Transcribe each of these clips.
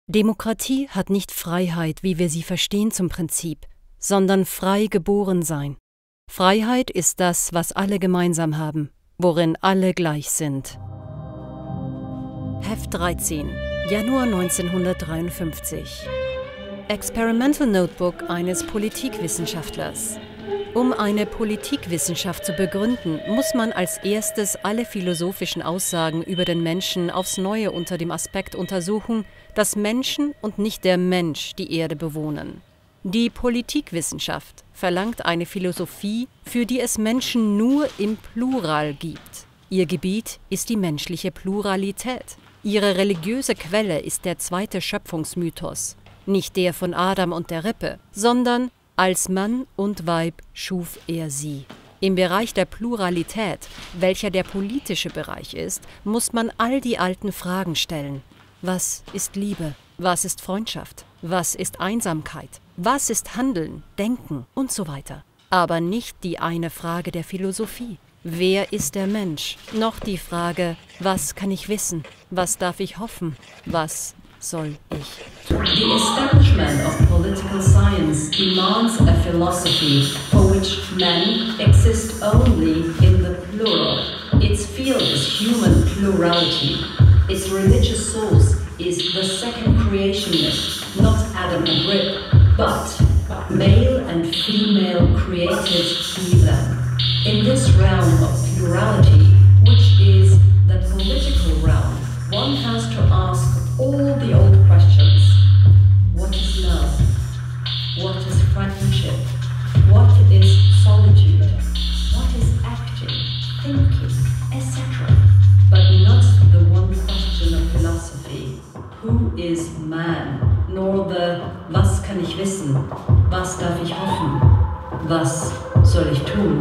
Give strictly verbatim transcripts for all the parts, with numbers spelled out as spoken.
Demokratie hat nicht Freiheit, wie wir sie verstehen zum Prinzip, sondern frei geboren sein. Freiheit ist das, was alle gemeinsam haben, worin alle gleich sind. Heft dreizehn, Januar neunzehnhundertdreiundfünfzig. Experimental Notebook eines Politikwissenschaftlers. Um eine Politikwissenschaft zu begründen, muss man als erstes alle philosophischen Aussagen über den Menschen aufs Neue unter dem Aspekt untersuchen, dass Menschen und nicht der Mensch die Erde bewohnen. Die Politikwissenschaft verlangt eine Philosophie, für die es Menschen nur im Plural gibt. Ihr Gebiet ist die menschliche Pluralität. Ihre religiöse Quelle ist der zweite Schöpfungsmythos, nicht der von Adam und der Rippe, sondern als Mann und Weib schuf er sie. Im Bereich der Pluralität, welcher der politische Bereich ist, muss man all die alten Fragen stellen. Was ist Liebe? Was ist Freundschaft? Was ist Einsamkeit? Was ist Handeln, Denken und so weiter? Aber nicht die eine Frage der Philosophie. Wer ist der Mensch? Noch die Frage, was kann ich wissen? Was darf ich hoffen? Was soll ich? The establishment of political science demands a philosophy for which men exist only in the plural. Its field is human plurality. Its religious source is the second creation myth, not Adam and Rip, but male and female created he them. In this realm of plurality, which is the political realm, one has to ask all the old questions. What is love? What is friendship? What is solitude? What is acting, thinking, et cetera. But not the one question of philosophy. Who is man? Nor the was kann ich wissen? Was darf ich hoffen? Was soll ich tun?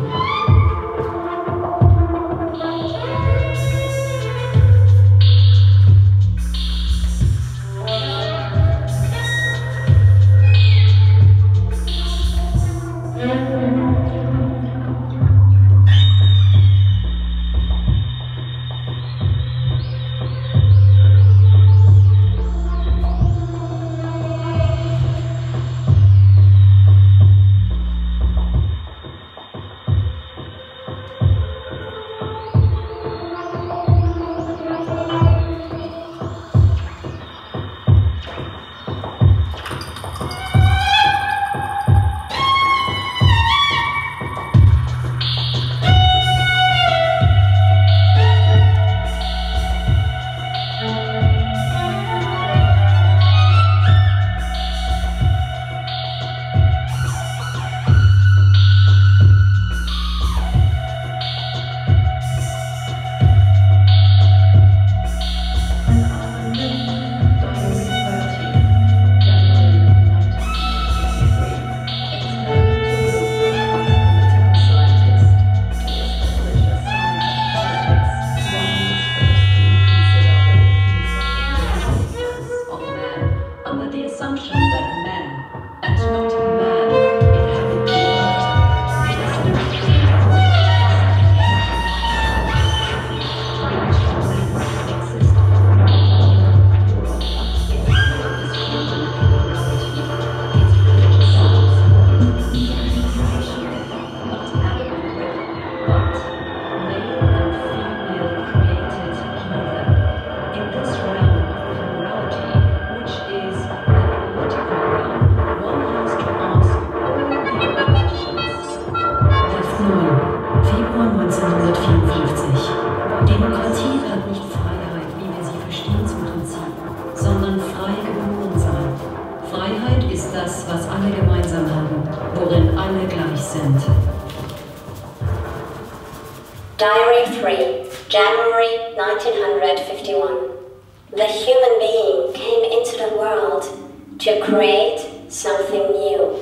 Diary three, January nineteen fifty-one. The human being came into the world to create something new.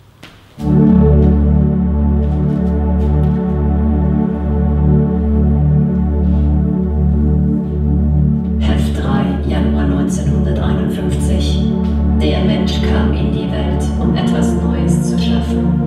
Heft drei, Januar neunzehnhunderteinundfünfzig. Der Mensch kam in die Welt, um etwas Neues zu schaffen.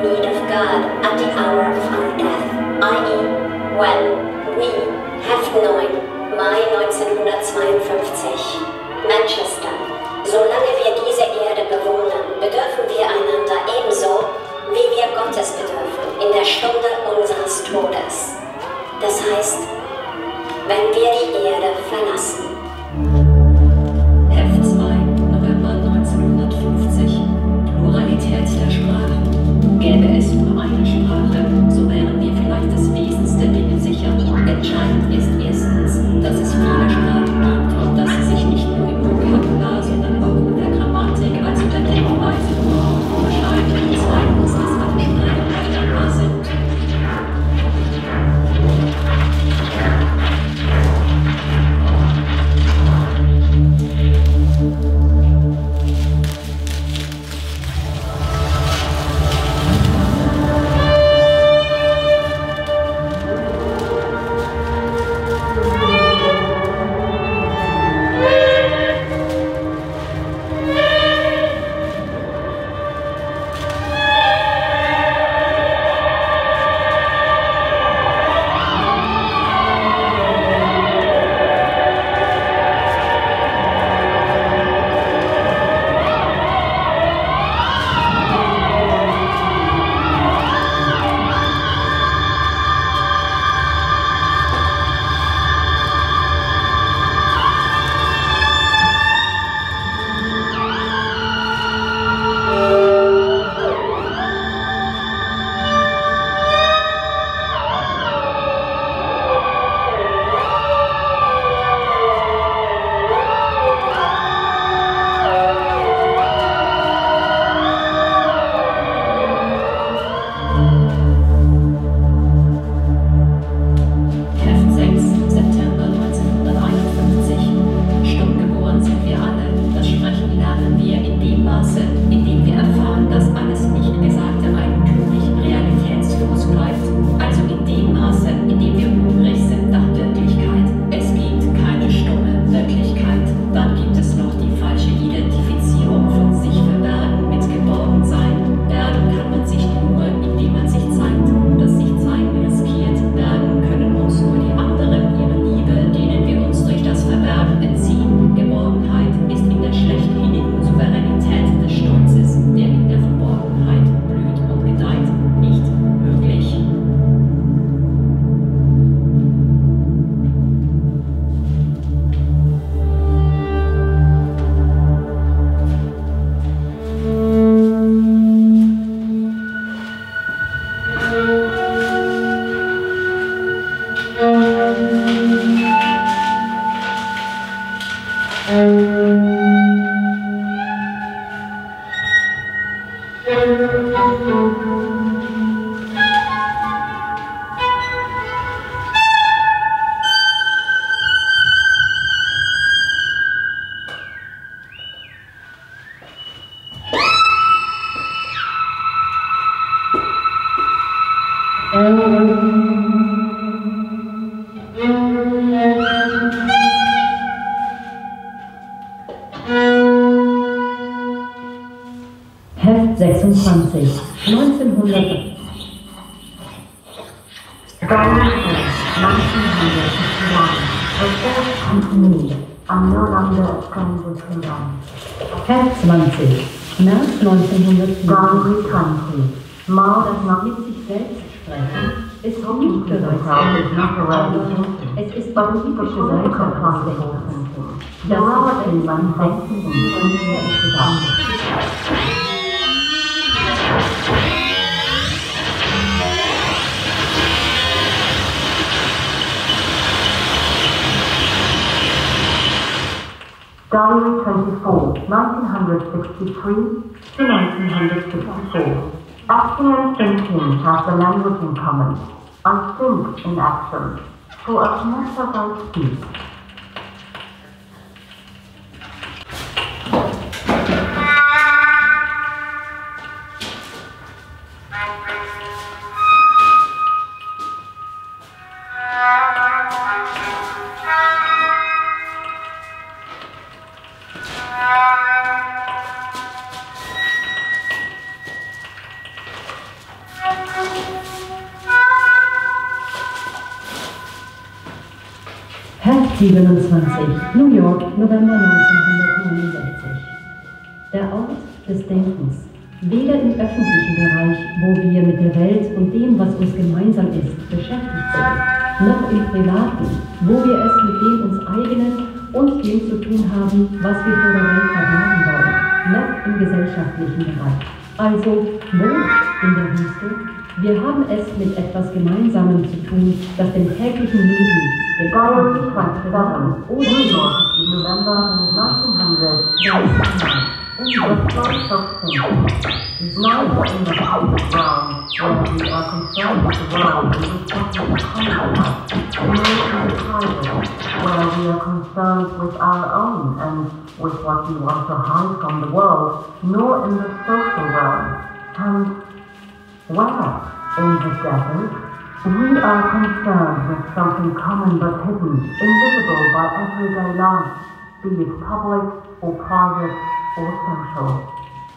need of God at the hour of our death, that is, when we have known, Mai neunzehnhundertzweiundfünfzig, Manchester. Solange wir diese Erde bewohnen, bedürfen wir einander ebenso, wie wir Gottes bedürfen, in der Stunde unseres Todes. Das heißt, wenn wir die Erde verlassen. Heft zwei, November neunzehnhundertfünfzig. Pluralität der Sprachen. Gäbe es nur eine Sprache, so wären wir vielleicht des Wesens der Dinge sicher. Entscheidend ist erstens, dass es viele Sprachen gibt und dass sie sich nicht nur im Vokabular, sondern auch in der Grammatik, also der Denkweise überhaupt unterscheiden. Zweitens, dass alle Sprachen veränderbar sind. Heft sechsundzwanzig, neunzehnhundert. Heft zwanzig, März neunzehnhundertvierundsiebzig. Das noch mit sich selbst sprechen, ist nicht bereits aber es ist die politische Seite des Denkens. Das ist, wenn man denken und nicht gedacht. Diary twenty-four, nineteen sixty-three to nineteen fifty-four. Acting and thinking have the language in common. I think in action, for as much as I speak. siebenundzwanzig, New York, November neunzehnhundertneunundsechzig. Der Ort des Denkens. Weder im öffentlichen Bereich, wo wir mit der Welt und dem, was uns gemeinsam ist, beschäftigt sind, noch im Privaten, wo wir es mit dem uns eigenen und dem zu tun haben, was wir vor der Welt verbergen wollen, noch im gesellschaftlichen Bereich. Also, wo? In der Wüste? Wir haben es mit etwas Gemeinsamem zu tun, das dem täglichen Leben, dem Diary twenty-seven, oder November nineteen hundred, the source of thinking is not in the public realm where we are concerned with the world and with what we conquer, nor in the private where we are concerned with our own and with what we want to hide from the world, nor in the social realm. And where? In the desert? We are concerned with something common but hidden, invisible by everyday life, be it public or private or social.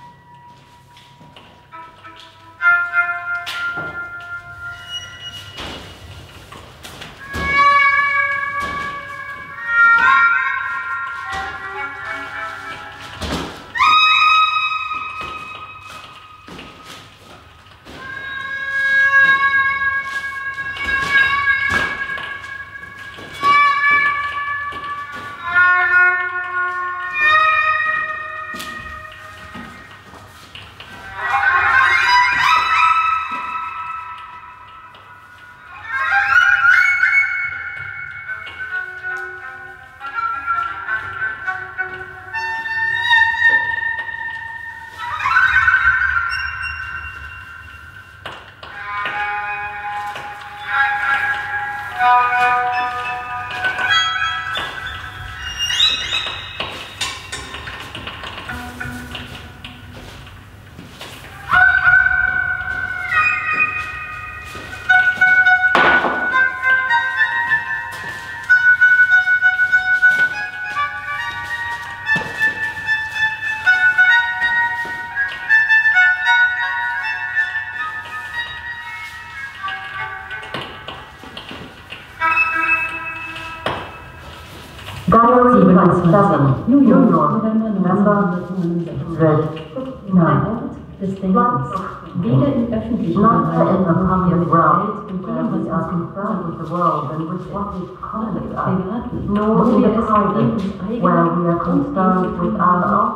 Diary twenty-seven, New York, November neunzehnhundertneunundsechzig. Des Denkens. Weder im öffentlichen Bereich, wo wir mit der Welt und dem, was uns concerned with the world and with what is common with us, nor in the private, where we are concerned with our own,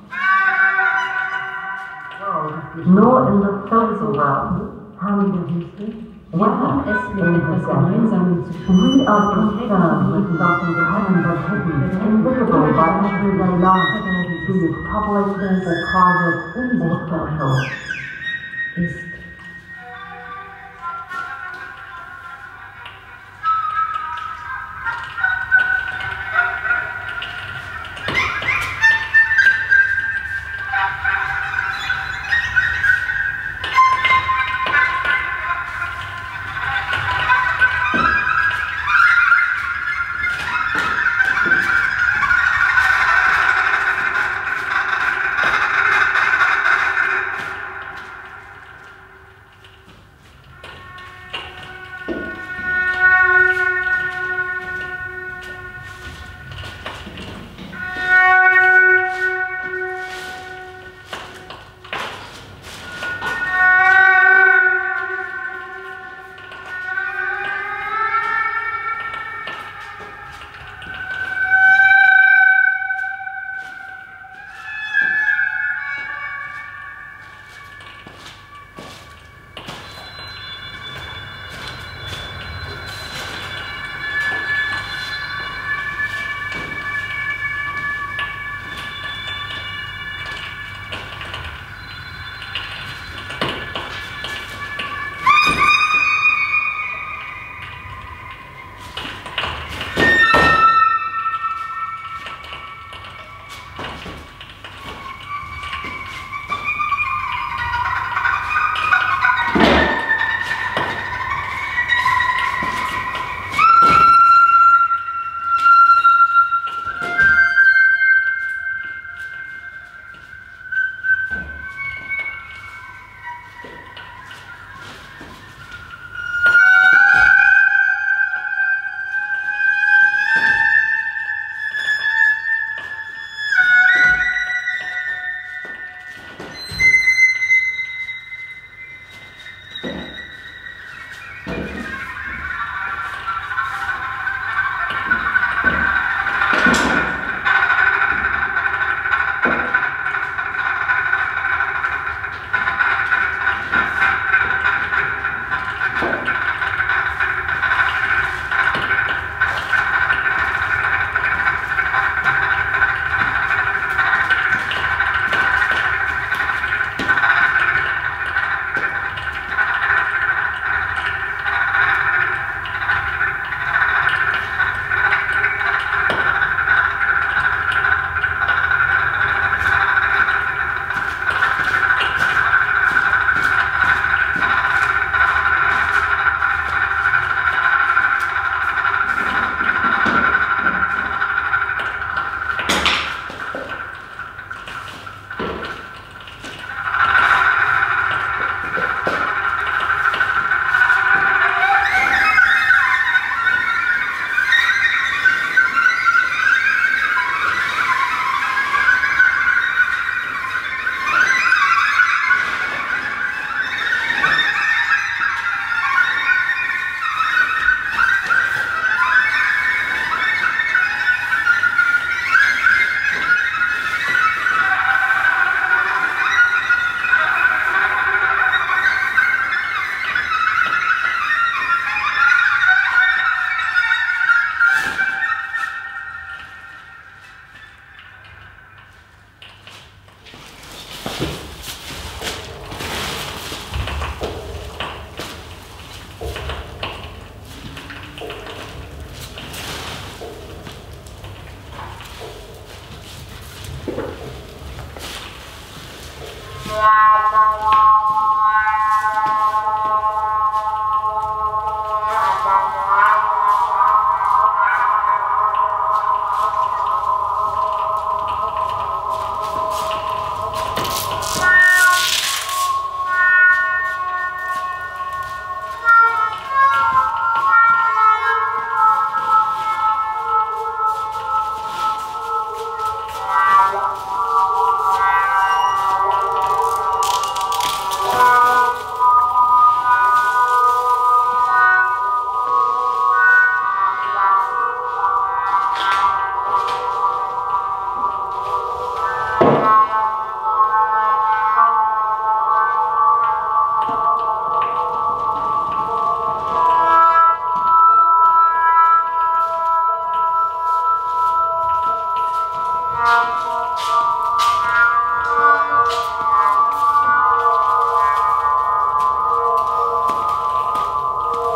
nor in the social realm. Haben wir Wüste? Wir haben es mit etwas Gemeinsamem zu tun. We are concerned with something common but hidden, invisible by everyday life, be it public or private or social. Ist.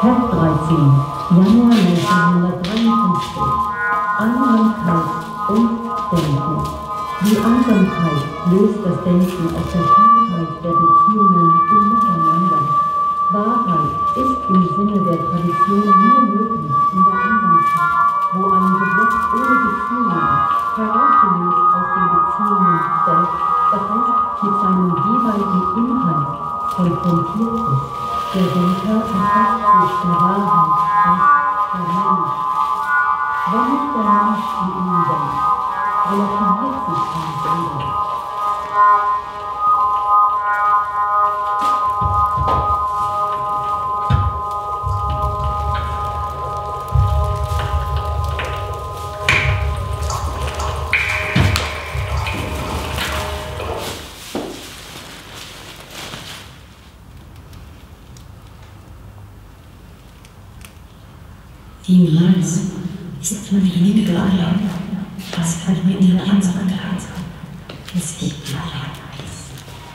Heft dreizehn, Januar neunzehnhundertdreiundfünfzig. Einsamkeit und Denken. Die Einsamkeit löst das Denken aus der Vielfalt der Beziehungen im Miteinander. Wahrheit ist im Sinne der Tradition nur möglich in der Einsamkeit, wo ein Subjekt ohne Beziehungen, herausgelöst aus den Beziehungen selbst, das heißt mit seinem jeweiligen Inhalt, konfrontiert ist. Der Denker erfasst sich der Wahrheit als der Mensch. Wenn nicht der Mensch in ihm denkt, relativiert sich sein selber. Niemals ist man weniger allein, als halt mit der Einsamkeit, bis ich allein ist.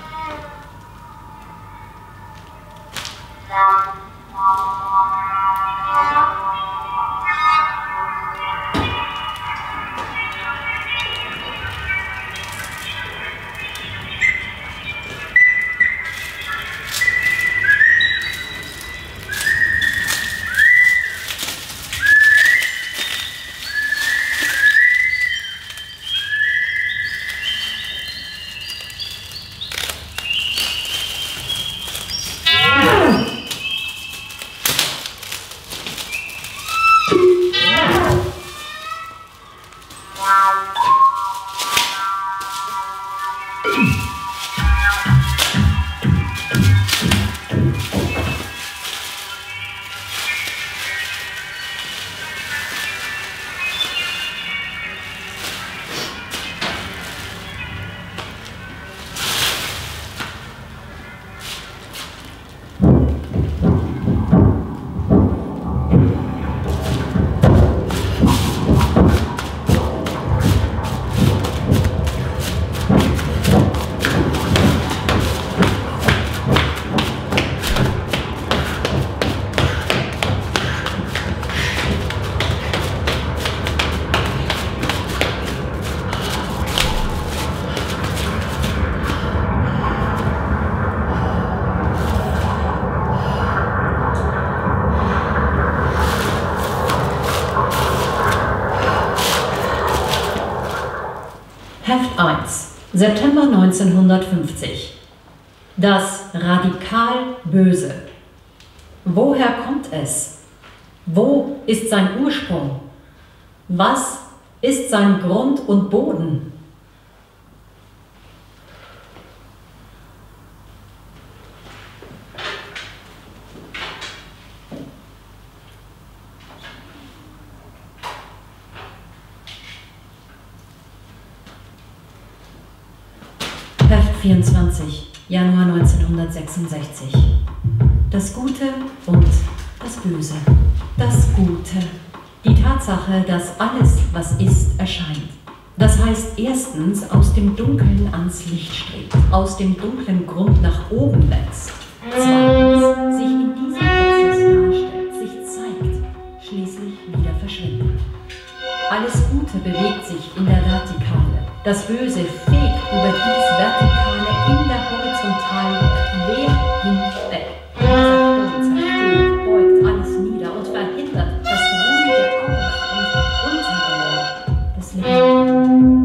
Heft eins, September neunzehnhundertfünfzig. Das radikal Böse. Woher kommt es? Wo ist sein Ursprung? Was ist sein Grund und Boden? Heft vierundzwanzig, Januar neunzehnhundertsechsundsechzig. Das Gute und das Böse. Das Gute. Die Tatsache, dass alles, was ist, erscheint. Das heißt erstens aus dem Dunkeln ans Licht strebt, aus dem dunklen Grund nach oben wächst. Zweitens sich in diesem Prozess darstellt, sich zeigt, schließlich wieder verschwindet. Alles Gute bewegt sich in der Vertikale. Das Böse fegt über dies Vertikale in der Horizontalen quer hinweg. Dieser Sturm zerstört, beugt alles nieder und verhindert das ruhige Auf- und Untergehen des Lebens.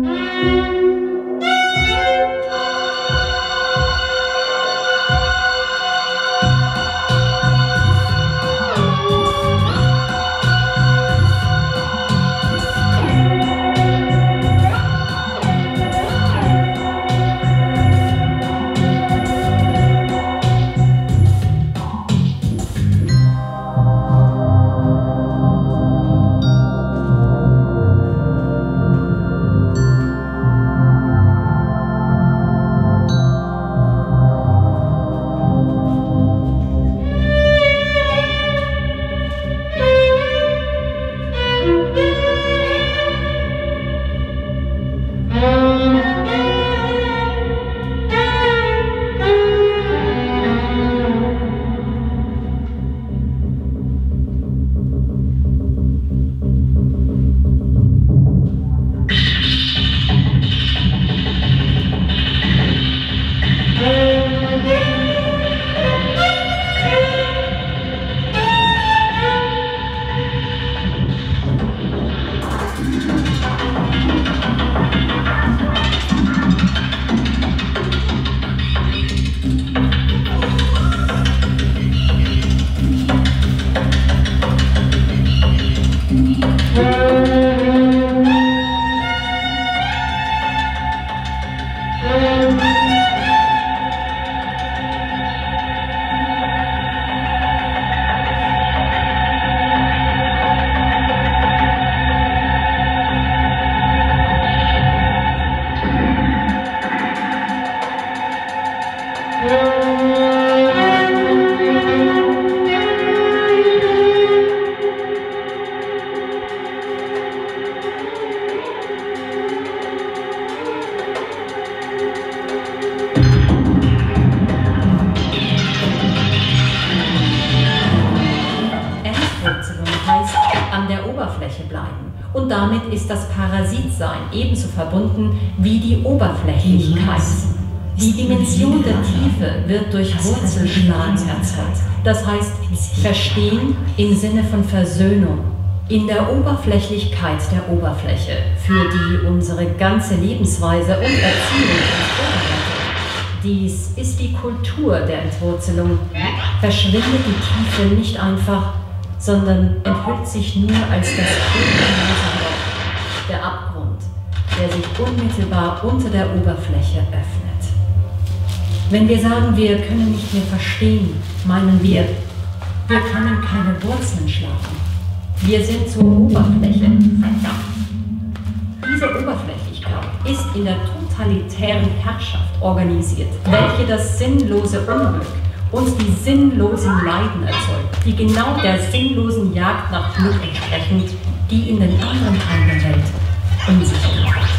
Und damit ist das Parasitsein ebenso verbunden wie die Oberflächlichkeit. Die Dimension der Tiefe wird durch Wurzelschlagen erzeugt. Das heißt, Verstehen im Sinne von Versöhnung. In der Oberflächlichkeit der Oberfläche, für die unsere ganze Lebensweise und Erziehung uns vorbereitet. Dies ist die Kultur der Entwurzelung. Verschwindet die Tiefe nicht einfach, sondern enthüllt sich nur als das bodenlose Loch, der Abgrund, der sich unmittelbar unter der Oberfläche öffnet. Wenn wir sagen, wir können nicht mehr verstehen, meinen wir, wir können keine Wurzeln schlagen. Wir sind zur Oberfläche verdammt. Diese Oberflächlichkeit ist in der totalitären Herrschaft organisiert, welche das sinnlose Unglück und die sinnlosen Leiden erzeugt, die genau der sinnlosen Jagd nach Glück entsprechen, die in den anderen Teilen der Welt unsicher ist.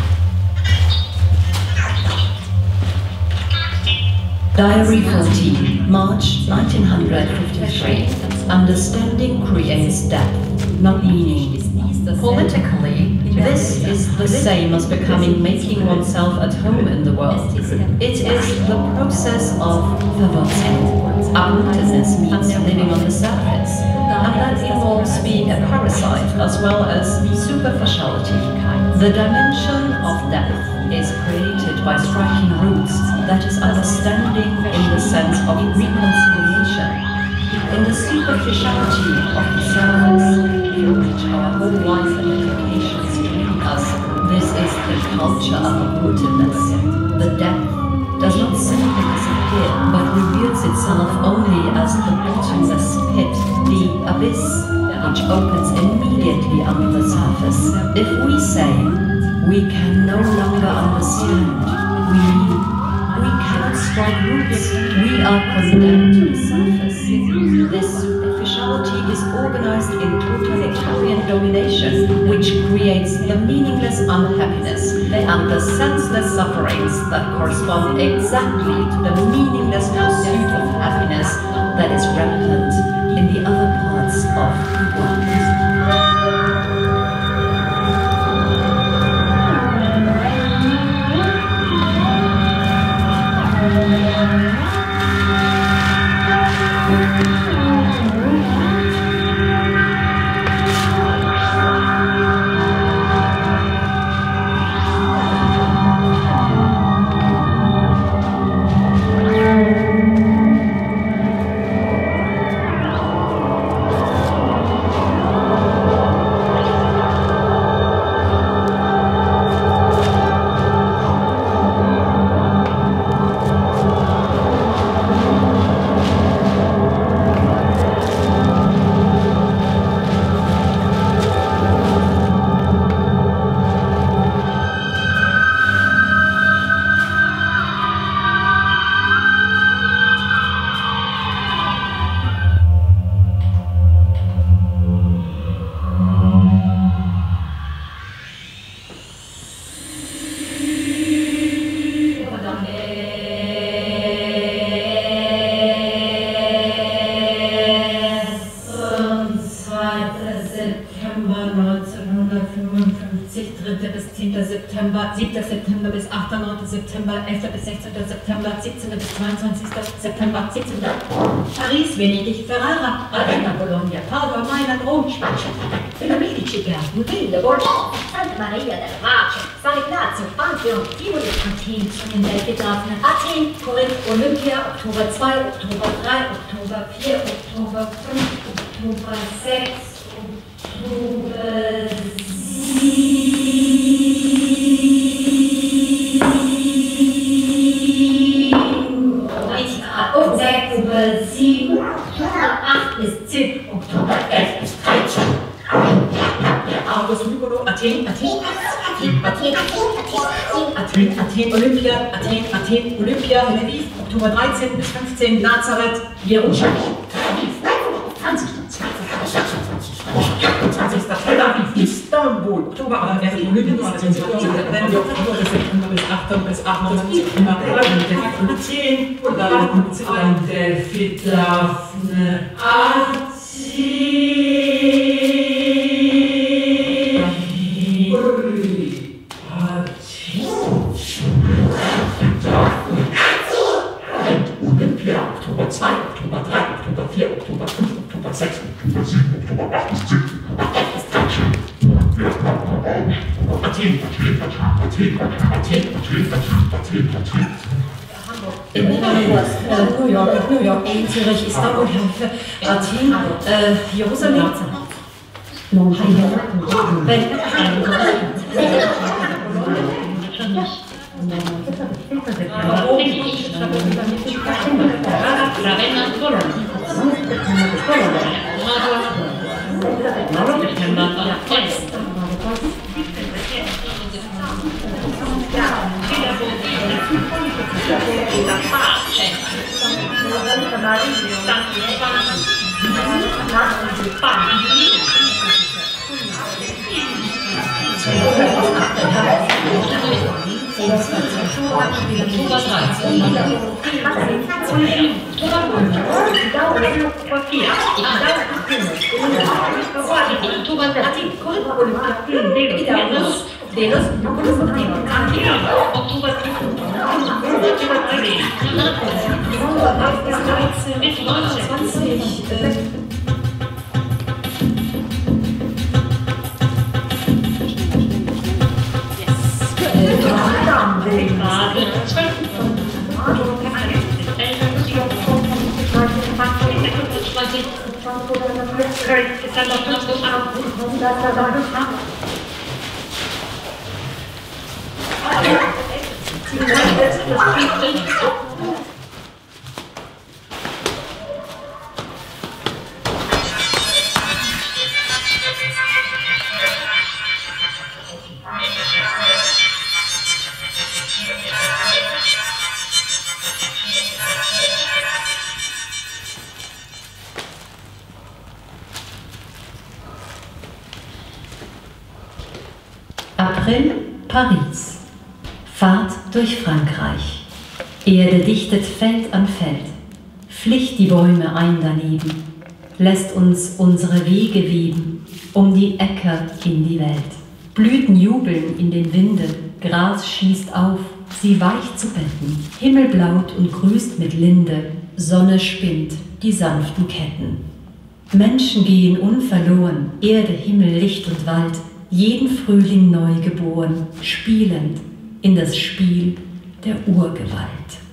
Diary fourteen, March nineteen fifty-three. Understanding creates depth, not meaning. Politically, this is the same as becoming making oneself at home in the world. It is the process of verwurzeln. Uprootedness means living on the surface, and that involves being a parasite as well as superficiality. The dimension of depth is created by striking roots, that is understanding in the sense of reconciliation. In the superficiality of the surface, through which our whole life and education is training us, this is the culture of uprootedness. The depth does not simply disappear, but reveals itself only as the bottomless pit, the abyss, which opens immediately under the surface. If we say, we can no longer understand, we mean, we cannot strike roots, we are condemned to the surface. This superficiality is organized in totalitarian domination, which creates the meaningless unhappiness and the senseless sufferings that correspond exactly to the meaningless pursuit of happiness that is relevant in the other parts of the world. siebter September bis achter neunter September, elfter bis sechzehnter September, siebzehnter bis zweiundzwanzigster September, siebzehnter Paris, Venedig, Ferrara, Ravenna, Bologna, Padua, Mailand, Rom, Spanien, Medici, Mutilde, Bordeaux, Santa Maria della Pace, San Ignazio, Pantheon, Tivoli, Athen, Schulen, Delphi-Daphne, Athen, Korinth, Olympia, Oktober zwei, Oktober drei, Oktober vier, Oktober fünf, Oktober sechs, Oktober sieben. Oktober sieben, Oktober acht bis zehn, Oktober elf bis dreizehn. August, Mykonos, Athen, Athen, Athen, Athen, Athen, Athen, Athen, Olympia, Athen, Athen, Olympia, Tel Aviv, Oktober dreizehn bis fünfzehn, Nazareth, Jerusalem, zwanzigster Tel Aviv, Istanbul, Oktober elf, Olympia, September bis achter bis achtundzwanzig, Athen, oder Delphi-Daphne, Athen, Oktober sechs, Oktober sieben, Oktober acht bis zehn. Athen, Athen, Athen, Athen, Athen, Athen, Athen, Athen. New York, New York, Zürich, Istanbul, Athen, äh, Jerusalem. April, Paris. Fahrt durch Frankreich. Erde dichtet Feld an Feld, flicht die Bäume ein daneben, lässt uns unsere Wege weben, um die Äcker in die Welt. Blüten jubeln in den Winden, Gras schießt auf, sie weich zu betten. Himmel blaut und grüßt mit Linde, Sonne spinnt die sanften Ketten. Menschen gehen unverloren, Erde, Himmel, Licht und Wald, jeden Frühling neu geboren, spielend in das Spiel der Urgewalt.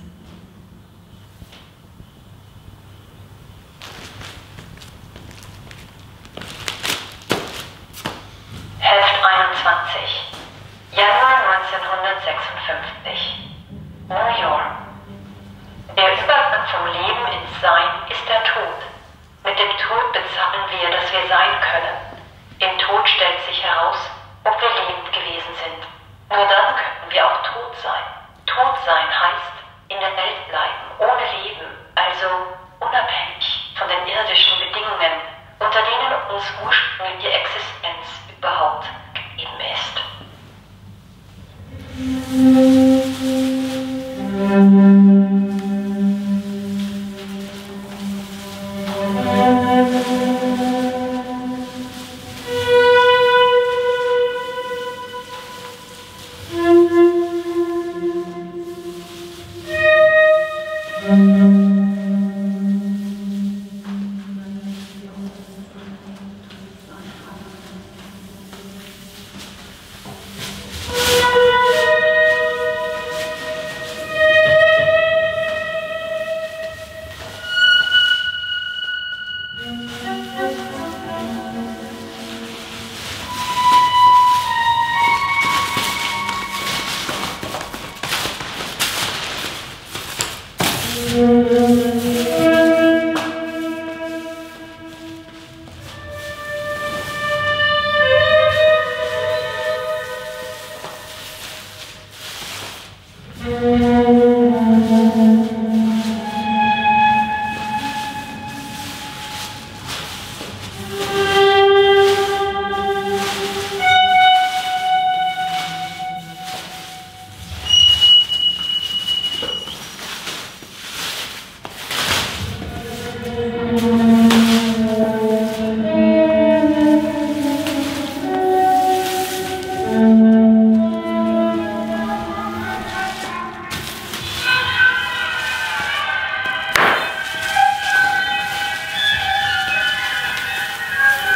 Heft einundzwanzig, Januar neunzehnhundertsechsundfünfzig, New York. Der Übergang vom Leben ins Sein ist der Tod. Mit dem Tod bezahlen wir, dass wir sein können. Im Tod stellt sich heraus, ob wir lebend gewesen sind. Nur dann können wir auch tot sein. Tot sein heißt, in der Welt bleiben, ohne Leben, also unabhängig von den irdischen Bedingungen, unter denen uns ursprünglich die Existenz überhaupt gegeben ist.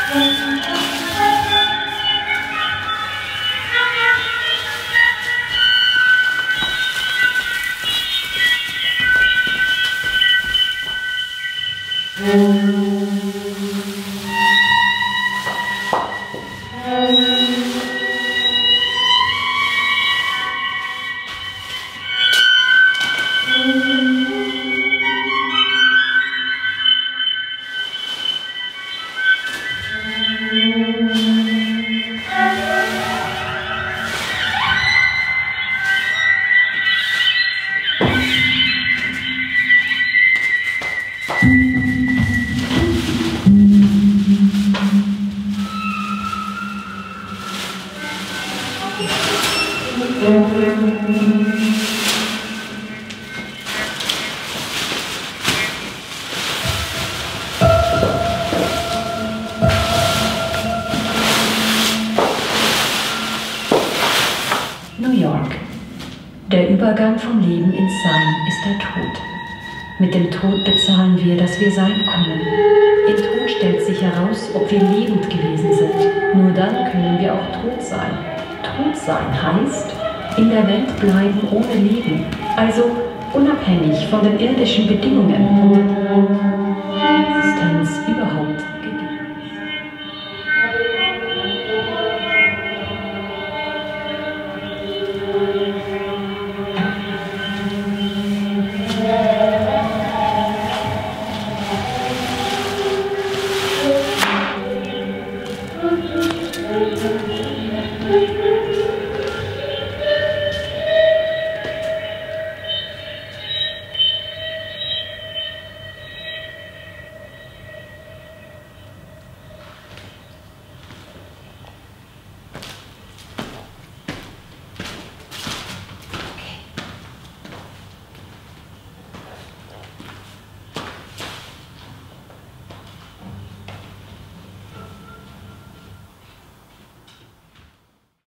New York. Der Übergang vom Leben ins Sein ist der Tod. Mit dem Tod bezahlen wir, dass wir sein können. Im Tod stellt sich heraus, ob wir lebend gewesen sind. Nur dann können wir auch tot sein. Tot sein heißt, in der Welt bleiben ohne Leben, also unabhängig von den irdischen Bedingungen, um die Existenz überhaupt gegeben.